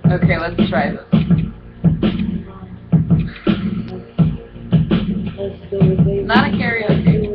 Okay, let's try this. Not a karaoke.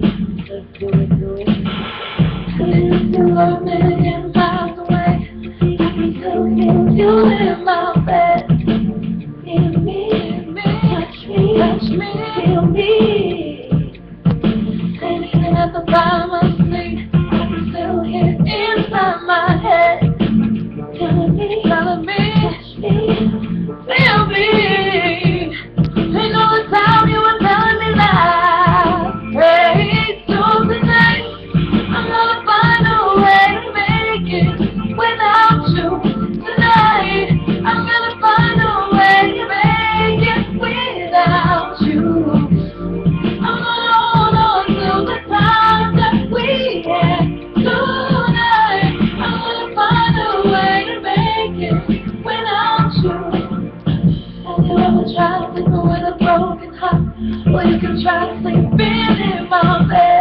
You're a million miles away. I can still feel you in my bed. Feel me, touch me, feel me. Sitting at the bottom of the sea, I can still hear inside my head. Telling me, touch me, feel me. Ain't no time you were telling me that. Hey, so tonight I'm gonna find a way to make it without you. Tonight I'm gonna find a way to make it without you. I'm gonna hold on to the time that we had tonight. I'm gonna find a way to make it without you. Have you ever tried to sleep with a broken heart? Well, you can try to sleep in my bed.